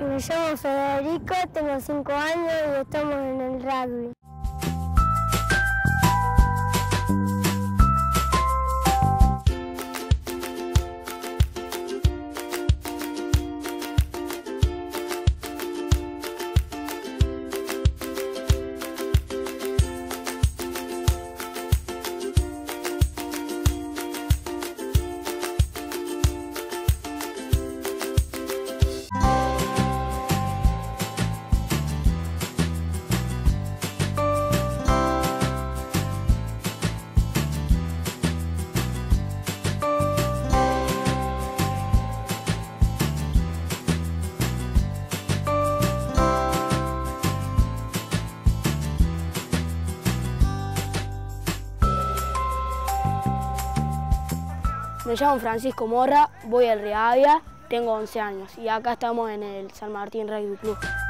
Me llamo Federico, tengo 5 años y estamos en el rugby. Me llamo Francisco Morra, voy al Rivadavia, tengo 11 años y acá estamos en el San Martín Rugby Club.